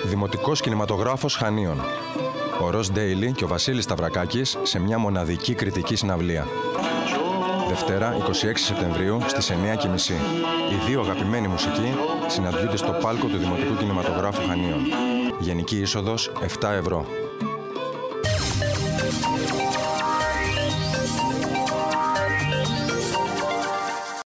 Δημοτικός Κινηματογράφος Χανίων. Ο Ροζ Ντέιλι και ο Βασίλης Σταυρακάκης σε μια μοναδική κριτική συναυλία. Δευτέρα, 26 Σεπτεμβρίου, στις 9:30. Οι δύο αγαπημένοι μουσικοί συναντιούνται στο πάλκο του Δημοτικού Κινηματογράφου Χανίων. Γενική είσοδος 7 ευρώ.